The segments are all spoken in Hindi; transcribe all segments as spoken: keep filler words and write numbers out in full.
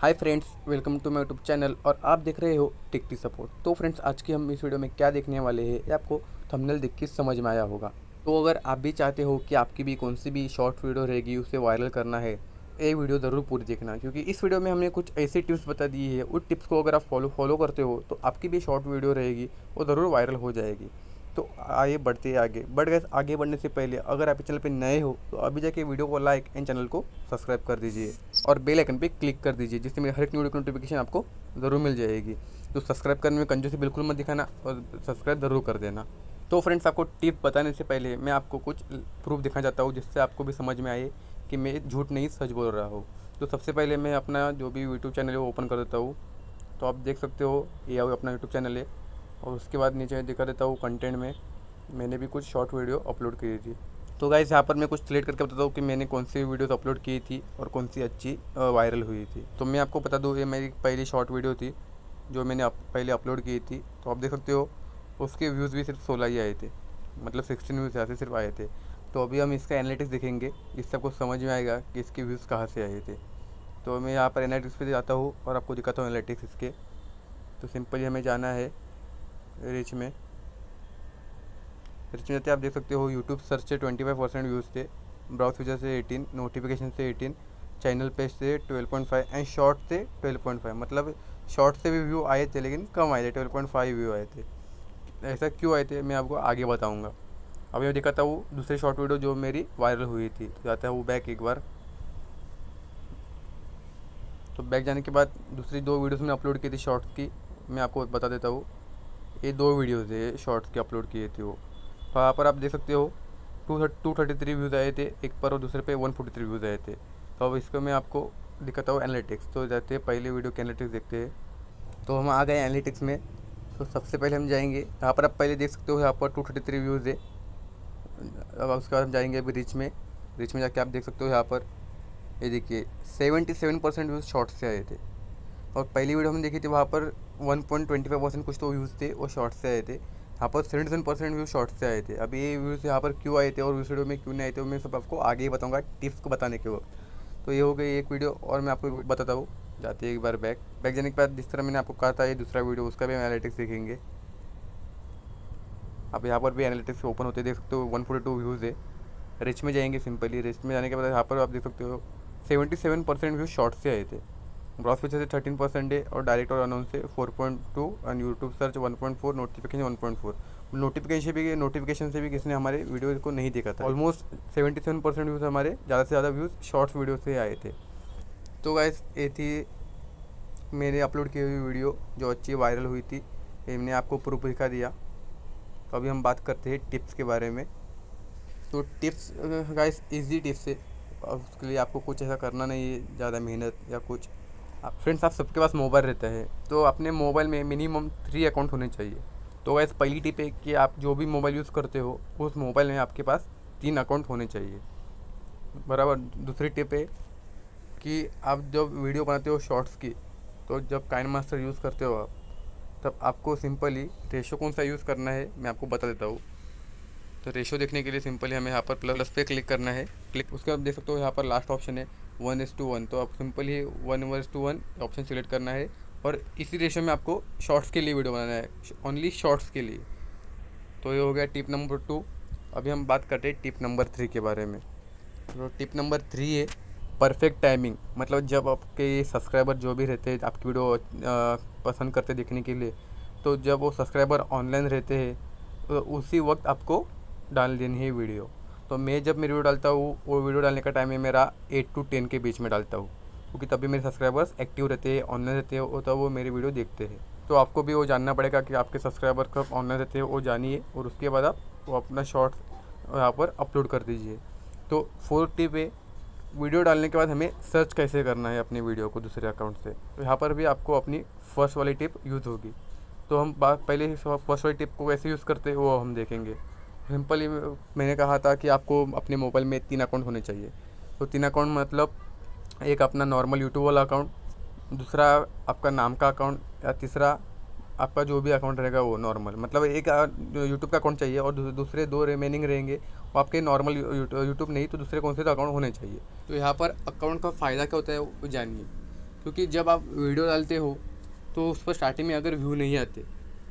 Hi friends, welcome to my YouTube channel और आप देख रहे हो टिकटी सपोर्ट। तो फ्रेंड्स, आज की हम इस वीडियो में क्या देखने वाले हैं ये आपको थंबनेल देख के समझ में आया होगा। तो अगर आप भी चाहते हो कि आपकी भी कौन सी भी शॉर्ट वीडियो रहेगी उसे वायरल करना है, ये वीडियो ज़रूर पूरी देखना, क्योंकि इस वीडियो में हमने कुछ ऐसी टिप्स बता दी है। उस टिप्स को अगर आप फॉलो फॉलो करते हो तो आपकी भी शॉर्ट वीडियो रहेगी वो ज़रूर वायरल हो जाएगी। तो आइए बढ़ते हैं आगे। बढ़ गए आगे बढ़ने से पहले अगर आप इस चैनल पे नए हो तो अभी जाके वीडियो को लाइक एंड चैनल को सब्सक्राइब कर दीजिए और बेल आइकन पे क्लिक कर दीजिए, जिससे मेरे हर एक वीडियो की नोटिफिकेशन आपको ज़रूर मिल जाएगी। तो सब्सक्राइब करने में कंजूसी बिल्कुल मत दिखाना और सब्सक्राइब ज़रूर कर देना। तो फ्रेंड्स, आपको टिप बताने से पहले मैं आपको कुछ प्रूफ दिखाना चाहता हूँ, जिससे आपको भी समझ में आए कि मैं झूठ नहीं सच बोल रहा हूँ। तो सबसे पहले मैं अपना जो भी यूट्यूब चैनल है वो ओपन कर देता हूँ। तो आप देख सकते हो ये अपना यूट्यूब चैनल है। और उसके बाद नीचे दिखा देता हूँ कंटेंट में मैंने भी कुछ शॉर्ट वीडियो अपलोड की थी। तो गाइस, यहाँ पर मैं कुछ सिलेक्ट करके बताता हूँ कि मैंने कौन सी वीडियोस अपलोड की थी और कौन सी अच्छी वायरल हुई थी। तो मैं आपको बता दूँ, ये मेरी पहली शॉर्ट वीडियो थी जो मैंने अप, पहले अपलोड की थी। तो आप देख सकते हो उसके व्यूज़ भी सिर्फ सोलह ही आए थे, मतलब सिक्सटीन व्यूज़ यहाँ से सिर्फ आए थे। तो अभी हम इसका एनालिटिक्स देखेंगे, इससे आपको समझ में आएगा कि इसके व्यूज़ कहाँ से आए थे। तो मैं यहाँ पर एनालिटिक्स पे जाता हूँ और आपको दिखाता हूँ एनालिटिक्स इसके। तो सिंपली हमें जाना है रिच में। रिच में जाते आप देख सकते हो यूट्यूब सर्च से ट्वेंटी फाइव परसेंट व्यूज़ थे, ब्राउज फीचर से एटीन, नोटिफिकेशन से एटीन, चैनल पेज से twelve point five and short से ट्वेल्व पॉइंट फाइव। मतलब शॉर्ट से भी व्यू आए थे लेकिन कम आए थे, ट्वेल्व पॉइंट फाइव व्यू आए थे। ऐसा क्यों आए थे मैं आपको आगे बताऊँगा। अभी मैं दिखाता हूँ दूसरी शॉर्ट वीडियो जो मेरी वायरल हुई थी। तो जाता है वो बैक एक बार। तो बैक जाने के बाद दूसरी दो वीडियोस मैंने अपलोड की थी शॉर्ट्स की, मैं आपको बता देता हूँ। ये दो वीडियोस है शॉर्ट्स की अपलोड किए थे वो। तो यहाँ पर आप देख सकते हो two two thirty three views आए थे एक पर और दूसरे पे वन फोर्टी थ्री व्यूज़ आए थे। तो अब इसको मैं आपको दिखाता हूँ एनालिटिक्स। तो जाते हैं पहले वीडियो के एनालिटिक्स देखते हैं। तो हम आ गए एनालिटिक्स में। तो सबसे पहले हम जाएंगे यहाँ पर, आप पहले देख सकते हो यहाँ पर टू थर्टी थ्री व्यूज़ है। अब उसके बाद हम जाएंगे अभी रिच में। रिच में जाके आप देख सकते हो यहाँ पर ये देखिए seventy seven percent views short से आए थे। और पहली वीडियो हमने देखी थी वहाँ पर one point twenty five percent कुछ तो व्यूज़ थे वो शॉर्ट से आए थे। यहाँ पर seventy seven percent views short से आए थे। अब ये व्यूज़ यहाँ पर क्यों आए थे और उस वीडियो में क्यों नहीं आए थे मैं सब आपको आगे ही बताऊँगा टिप्स को बताने के वक्त। तो ये हो गई एक वीडियो और मैं आपको बताता हूँ। जाते एक बार बैक बैक जाने के बाद जिस तरह मैंने आपको कहा था ये दूसरा वीडियो, उसका भी हम एनालिटिक्स देखेंगे। अब यहाँ पर भी एनालिटिक्स ओपन होते देख सकते हो वन फोर्टी टू व्यूज़ है। रिच में जाएंगे सिंपली। रिच में जाने के बाद यहाँ पर आप देख सकते हो seventy seven percent views short से आए थे। ब्रॉस फीचर से थर्टीन परसेंट है और डायरेक्ट और अनाउंस से four point two and YouTube search one point four, notification one point four. Notification भी नोटिफिकेशन से भी किसी ने हमारे वीडियो को नहीं देखा था। Almost seventy seven percent views हमारे ज़्यादा से ज़्यादा व्यूज़ शॉर्ट्स वीडियो से आए थे। तो गाइस, ये थी मैंने अपलोड की हुई वीडियो जो अच्छी वायरल हुई थी। ये मैंने आपको प्रूफ दिखा दिया। तो अभी हम बात करते हैं टिप्स के बारे में। तो टिप्स गाइस इजी टिप्स है, उसके लिए आपको कुछ ऐसा करना नहीं है ज़्यादा मेहनत या कुछ। आप फ्रेंड्स, आप सबके पास मोबाइल रहता है तो अपने मोबाइल में मिनिमम थ्री अकाउंट होने चाहिए। तो वैसे पहली टिप है कि आप जो भी मोबाइल यूज़ करते हो उस मोबाइल में आपके पास तीन अकाउंट होने चाहिए, बराबर। दूसरी टिप है कि आप जब वीडियो बनाते हो शॉर्ट्स की, तो जब काइनमास्टर यूज़ करते हो आप, तब आपको सिंपली रेशो कौन सा यूज़ करना है मैं आपको बता देता हूँ। तो रेशो देखने के लिए सिंपली हमें यहाँ पर प्लस पे क्लिक करना है। क्लिक उसके बाद देख सकते हो यहाँ पर लास्ट ऑप्शन है वन इस टू वन। तो आप simply one one is to one option select करना है और इसी रेशो में आपको शॉर्ट्स के लिए वीडियो बनाना है, ओनली शॉर्ट्स के लिए। तो ये हो गया टिप नंबर टू। अभी हम बात करते हैं टिप नंबर थ्री के बारे में। तो टिप नंबर थ्री है परफेक्ट टाइमिंग। मतलब जब आपके सब्सक्राइबर जो भी रहते हैं आपकी वीडियो पसंद करते देखने के लिए, तो जब वो सब्सक्राइबर ऑनलाइन रहते हैं तो उसी वक्त आपको डाल देनी है वीडियो। तो मैं जब मेरी वीडियो डालता हूँ वो वीडियो डालने का टाइम है मेरा एट टू टेन के बीच में डालता हूँ, क्योंकि तभी मेरे सब्सक्राइबर्स एक्टिव रहते हैं, ऑनलाइन रहते हैं, तब वो मेरी वीडियो देखते हैं। तो आपको भी वो जानना पड़ेगा कि आपके सब्सक्राइबर कब ऑनलाइन रहते हैं, वो जानिए और उसके बाद आप वो अपना शॉर्ट्स यहाँ पर अपलोड कर दीजिए। तो फोर्थ टिप है वीडियो डालने के बाद हमें सर्च कैसे करना है अपनी वीडियो को दूसरे अकाउंट से। तो यहाँ पर भी आपको अपनी फर्स्ट वाली टिप यूज़ होगी। तो हम बात पहले फर्स्ट वाली टिप को कैसे यूज़ करते हैं वो हम देखेंगे। सिंपली मैंने कहा था कि आपको अपने मोबाइल में तीन अकाउंट होने चाहिए। तो तीन अकाउंट मतलब एक अपना नॉर्मल यूट्यूब वाला अकाउंट, दूसरा आपका नाम का अकाउंट, या तीसरा आपका जो भी अकाउंट रहेगा वो नॉर्मल। मतलब एक यूट्यूब का अकाउंट चाहिए और दूसरे दो रिमेनिंग रहेंगे वो आपके नॉर्मल यूट्यूब नहीं तो दूसरे कौन से तो अकाउंट होने चाहिए। तो यहाँ पर अकाउंट का फ़ायदा क्या होता है वो जानिए। क्योंकि जब आप वीडियो डालते हो तो उस पर स्टार्टिंग में अगर व्यू नहीं आते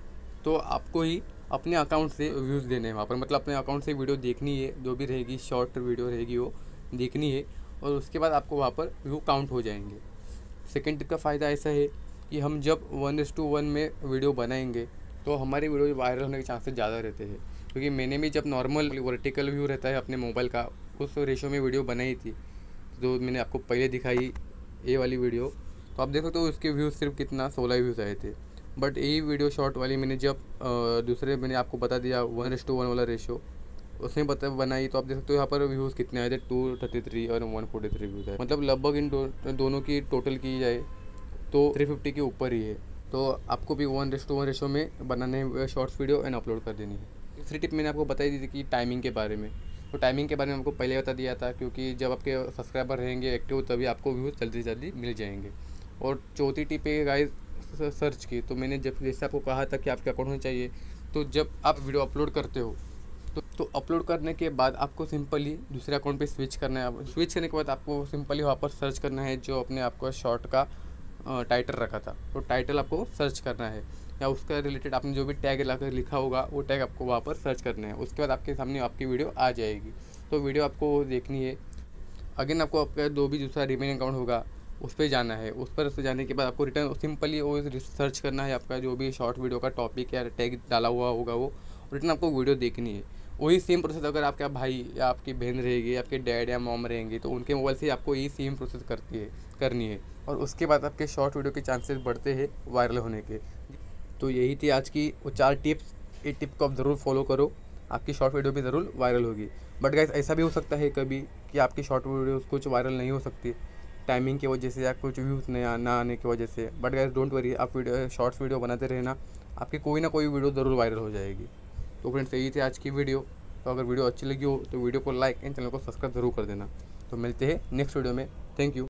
तो आपको ही अपने अकाउंट से व्यूज़ देने हैं वहाँ पर, मतलब अपने अकाउंट से वीडियो देखनी है, जो भी रहेगी शॉर्ट वीडियो रहेगी वो देखनी है, और उसके बाद आपको वहाँ पर व्यू काउंट हो जाएंगे। सेकेंड टिप का फ़ायदा ऐसा है कि हम जब वन इस टू वन में वीडियो बनाएंगे तो हमारी वीडियो वायरल होने के चांसेस ज़्यादा रहते हैं। क्योंकि मैंने भी जब नॉर्मल वर्टिकल व्यू रहता है अपने मोबाइल का, उस रेशो में वीडियो बनाई थी, जो मैंने आपको पहले दिखाई ये वाली वीडियो, तो आप देखो तो उसके व्यूज़ सिर्फ कितना सोलह व्यूज़ आए थे। बट यही वीडियो शॉर्ट वाली मैंने जब आ, दूसरे मैंने आपको बता दिया वन इस टू वन वाला रेशो उसने बता बनाई, तो आप देख सकते हो यहाँ पर व्यूज़ कितने आए थे, टू थर्टी थ्री और वन फोर्टी थ्री व्यूज़ आए। मतलब लगभग इन दो, दोनों की टोटल की जाए तो थ्री फिफ्टी के ऊपर ही है। तो आपको भी one race to one ratio में बनाने शॉर्ट्स वीडियो एंड अपलोड कर देनी है। तीसरी टिप मैंने आपको बताई दी थी कि टाइमिंग के बारे में, तो टाइमिंग के बारे में आपको पहले बता दिया था, क्योंकि जब आपके सब्सक्राइबर रहेंगे एक्टिव तभी आपको व्यूज़ जल्दी से जल्दी मिल जाएंगे। और चौथी टिप है गाइस सर्च की, तो मैंने जब जैसे आपको कहा था कि आपके अकाउंट होना चाहिए, तो जब आप वीडियो अपलोड करते हो तो तो अपलोड करने के बाद आपको सिंपली दूसरे अकाउंट पे स्विच करना है। स्विच करने के बाद आपको सिंपली वहाँ पर सर्च करना है जो अपने आपको शॉर्ट का टाइटल रखा था, तो टाइटल आपको सर्च करना है, या उसका रिलेटेड आपने जो भी टैग लाकर लिखा होगा वो टैग आपको वहाँ पर सर्च करना है। उसके बाद आपके सामने आपकी वीडियो आ जाएगी। तो वीडियो आपको देखनी है। अगेन आपको आपका जो भी दूसरा रिमेनिंग अकाउंट होगा उस पर जाना है। उस पर जाने के बाद आपको रिटर्न सिंपली वो सर्च करना है, आपका जो भी शॉर्ट वीडियो का टॉपिक या टैग डाला हुआ होगा वो रिटर्न आपको वीडियो देखनी है। वही सेम प्रोसेस अगर आपका भाई या आपकी बहन रहेगी, आपके डैड या मॉम रहेंगे, तो उनके मोबाइल से आपको यही सेम प्रोसेस करती है करनी है, और उसके बाद आपके शॉर्ट वीडियो के चांसेस बढ़ते हैं वायरल होने के। तो यही थी आज की वो चार टिप्स। ये टिप को आप ज़रूर फॉलो करो, आपकी शॉर्ट वीडियो भी ज़रूर वायरल होगी। बट गाइस ऐसा भी हो सकता है कभी कि आपकी शॉर्ट वीडियो कुछ वायरल नहीं हो सकती टाइमिंग की वजह से या कुछ व्यूज़ नहीं ना आने की वजह से। बट गाइस डोंट वरी, आप वीडियो शॉर्ट्स वीडियो बनाते रहना, आपकी कोई ना कोई वीडियो ज़रूर वायरल हो जाएगी। तो फ्रेंड्स यही थी आज की वीडियो। तो अगर वीडियो अच्छी लगी हो तो वीडियो को लाइक एंड चैनल को सब्सक्राइब जरूर कर देना। तो मिलते हैं नेक्स्ट वीडियो में। Thank you.